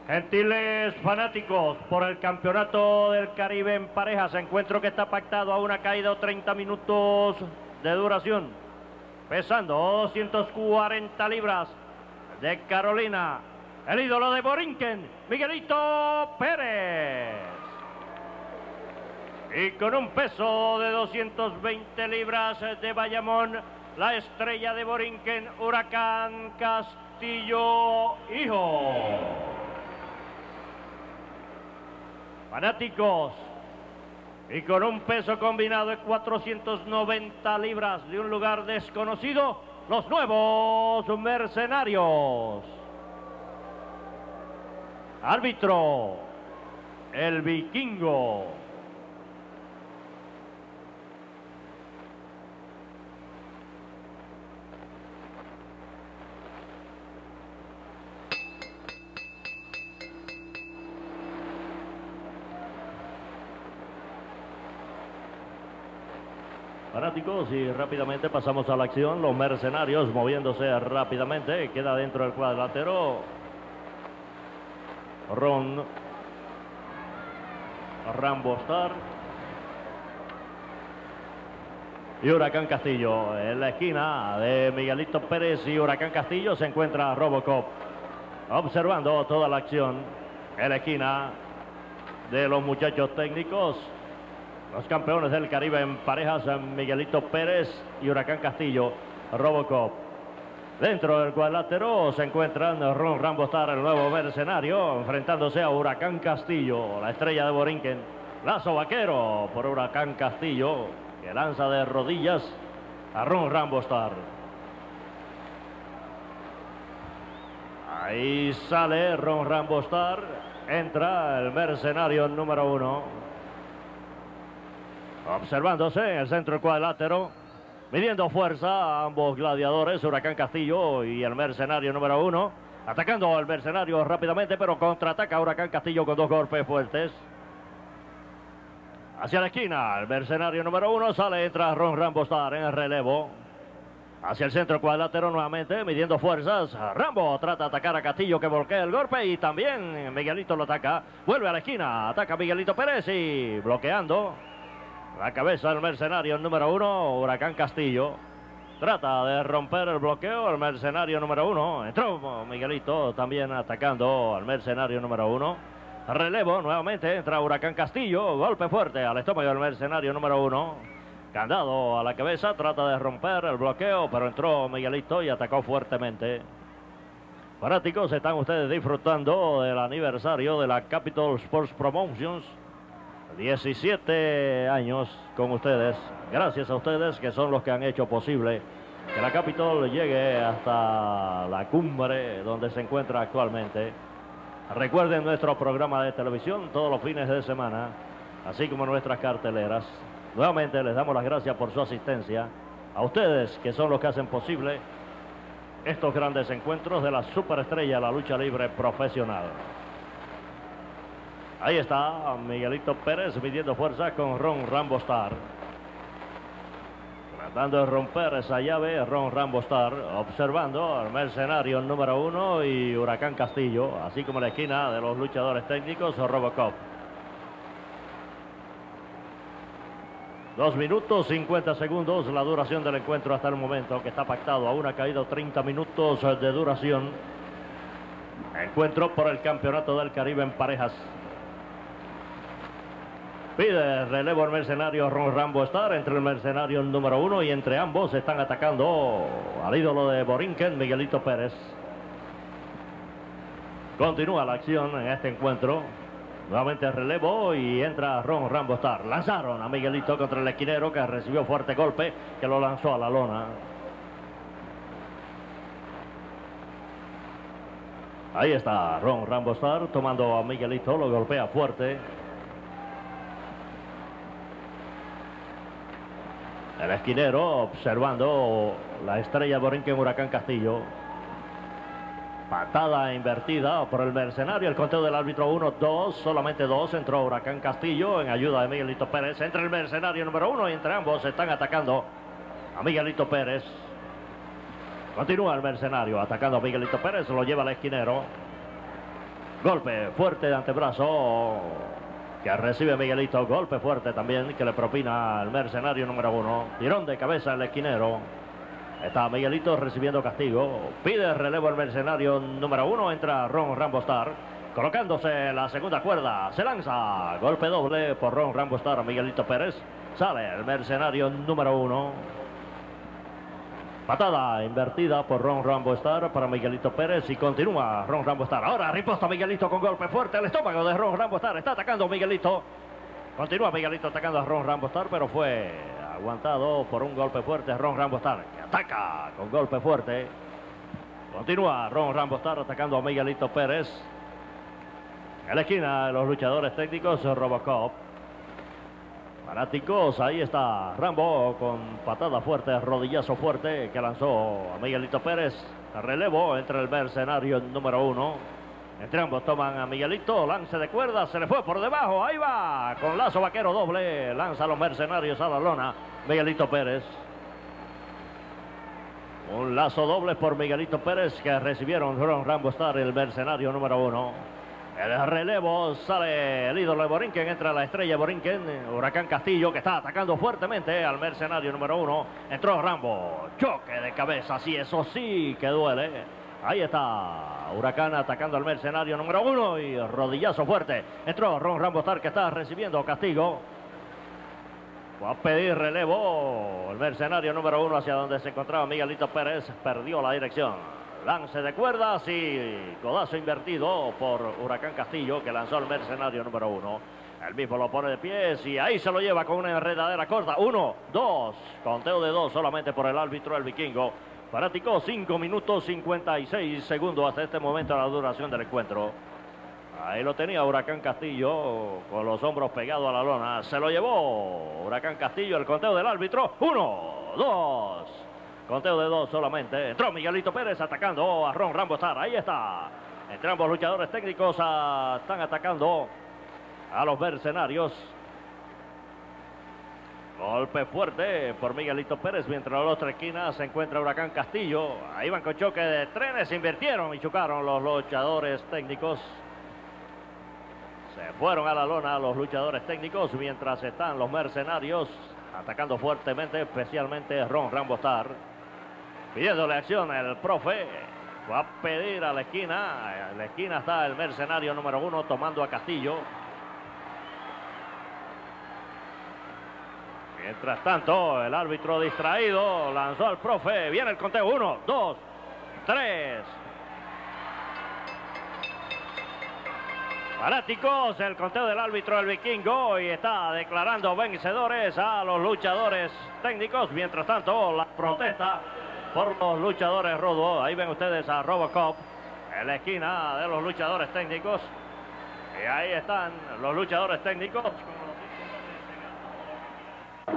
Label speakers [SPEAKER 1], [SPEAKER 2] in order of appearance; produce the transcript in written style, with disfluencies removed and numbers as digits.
[SPEAKER 1] Gentiles fanáticos, por el Campeonato del Caribe en parejas, encuentro que está pactado a una caída de 30 minutos de duración. Pesando 240 libras, de Carolina, el ídolo de Borinquen, Miguelito Pérez. Y con un peso de 220 libras, de Bayamón, la estrella de Borinquen, Huracán Castillo Hijo. Fanáticos, y con un peso combinado de 490 libras de un lugar desconocido, los nuevos mercenarios. Árbitro, el Vikingo. Fanáticos, y rápidamente pasamos a la acción. Los mercenarios moviéndose rápidamente. Queda dentro del cuadrilátero Ron Rambostar y Huracán Castillo. En la esquina de Miguelito Pérez y Huracán Castillo se encuentra Robocop, observando toda la acción. En la esquina de los muchachos técnicos, los campeones del Caribe en parejas, Miguelito Pérez y Huracán Castillo, Robocop. Dentro del cuadrilátero se encuentran Ron Rambostar, el nuevo mercenario, enfrentándose a Huracán Castillo, la estrella de Borinquen. Lazo vaquero por Huracán Castillo, que lanza de rodillas a Ron Rambostar. Ahí sale Ron Rambostar, entra el mercenario número 1. Observándose en el centro del cuadrilátero, midiendo fuerza a ambos gladiadores, Huracán Castillo y el mercenario número 1. Atacando al mercenario rápidamente, pero contraataca Huracán Castillo con 2 golpes fuertes. Hacia la esquina, el mercenario número 1 sale, entra Ron Rambostar en el relevo. Hacia el centro del cuadrilátero nuevamente, midiendo fuerzas. Rambo trata de atacar a Castillo, que bloquea el golpe, y también Miguelito lo ataca. Vuelve a la esquina, ataca a Miguelito Pérez y bloqueando la cabeza del mercenario número 1, Huracán Castillo. Trata de romper el bloqueo el mercenario número 1. Entró Miguelito también atacando al mercenario número 1. Relevo nuevamente, entra Huracán Castillo. Golpe fuerte al estómago del mercenario número 1. Candado a la cabeza, trata de romper el bloqueo, pero entró Miguelito y atacó fuertemente. Fanáticos, están ustedes disfrutando del aniversario de la Capitol Sports Promotions. 17 años con ustedes. Gracias a ustedes, que son los que han hecho posible que la Capitol llegue hasta la cumbre donde se encuentra actualmente. Recuerden nuestro programa de televisión todos los fines de semana, así como nuestras carteleras. Nuevamente les damos las gracias por su asistencia. A ustedes, que son los que hacen posible estos grandes encuentros de la superestrella de la lucha libre profesional. Ahí está Miguelito Pérez midiendo fuerza con Ron Rambostar. Tratando de romper esa llave, Ron Rambostar, observando al mercenario número 1 y Huracán Castillo, así como la esquina de los luchadores técnicos, Robocop. 2 minutos 50 segundos la duración del encuentro hasta el momento, que está pactado a una caída de 30 minutos de duración. Encuentro por el Campeonato del Caribe en parejas. Pide relevo el mercenario Ron Rambostar entre el mercenario número 1, y entre ambos están atacando al ídolo de Borinquen, Miguelito Pérez. Continúa la acción en este encuentro. Nuevamente relevo y entra Ron Rambostar. Lanzaron a Miguelito contra el esquinero, que recibió fuerte golpe, que lo lanzó a la lona. Ahí está Ron Rambostar tomando a Miguelito, lo golpea fuerte. El esquinero observando la estrella Borinquen, Huracán Castillo. Patada invertida por el mercenario. El conteo del árbitro 1, 2, solamente 2. Entró Huracán Castillo en ayuda de Miguelito Pérez. Entra el mercenario número 1 y entre ambos están atacando a Miguelito Pérez. Continúa el mercenario atacando a Miguelito Pérez. Lo lleva al esquinero. Golpe fuerte de antebrazo que recibe Miguelito. Golpe fuerte también que le propina el mercenario número 1. Tirón de cabeza el esquinero. Está Miguelito recibiendo castigo. Pide relevo el mercenario número 1. Entra Ron Rambo Star. Colocándose la segunda cuerda. Se lanza. Golpe doble por Ron Rambo Star. Miguelito Pérez. Sale el mercenario número 1. Patada invertida por Ron Rambo Star para Miguelito Pérez y continúa Ron Rambo Star. Ahora riposta Miguelito con golpe fuerte al estómago de Ron Rambo Star. Está atacando Miguelito. Continúa Miguelito atacando a Ron Rambo Star, pero fue aguantado por un golpe fuerte Ron Rambo Star, que ataca con golpe fuerte. Continúa Ron Rambo Star atacando a Miguelito Pérez. En la esquina de los luchadores técnicos Robocop. Fanáticos, ahí está Rambo con patada fuerte, rodillazo fuerte que lanzó a Miguelito Pérez. Relevo entre el mercenario número 1. Entre ambos toman a Miguelito, lance de cuerda, se le fue por debajo, ahí va, con lazo vaquero doble, lanza a los mercenarios a la lona, Miguelito Pérez. Un lazo doble por Miguelito Pérez que recibieron Ron Rambo Star, el mercenario número 1. El relevo sale el ídolo de Borinquen, entra la estrella de Borinquen, Huracán Castillo, que está atacando fuertemente al mercenario número 1. Entró Rambo, choque de cabeza, sí, eso sí que duele. Ahí está Huracán atacando al mercenario número 1 y rodillazo fuerte. Entró Ron Rambo Star que está recibiendo castigo. Va a pedir relevo el mercenario número 1 hacia donde se encontraba Miguelito Pérez, perdió la dirección. Lance de cuerdas y codazo invertido por Huracán Castillo que lanzó al mercenario número 1. El mismo lo pone de pies y ahí se lo lleva con una enredadera corta. 1, 2, conteo de 2 solamente por el árbitro, el vikingo. Fanático, 5 minutos 56 segundos hasta este momento la duración del encuentro. Ahí lo tenía Huracán Castillo con los hombros pegados a la lona. Se lo llevó Huracán Castillo, el conteo del árbitro. 1, 2. Conteo de 2 solamente. Entró Miguelito Pérez atacando a Ron Rambo Star. Ahí está. Entre ambos luchadores técnicos están atacando a los mercenarios. Golpe fuerte por Miguelito Pérez. Mientras en la otra esquina se encuentra Huracán Castillo. Ahí van con choque de trenes. Se invirtieron y chocaron los luchadores técnicos. Se fueron a la lona los luchadores técnicos. Mientras están los mercenarios atacando fuertemente. Especialmente Ron Rambo Star. Pidiéndole acción el profe. Va a pedir a la esquina. En la esquina está el mercenario número 1 tomando a Castillo. Mientras tanto, el árbitro distraído lanzó al profe. Viene el conteo. 1, 2, 3. Fanáticos, el conteo del árbitro, el vikingo, y está declarando vencedores a los luchadores técnicos. Mientras tanto, la protesta por los luchadores rudos. Ahí ven ustedes a Robocop en la esquina de los luchadores técnicos. Y ahí están los luchadores técnicos con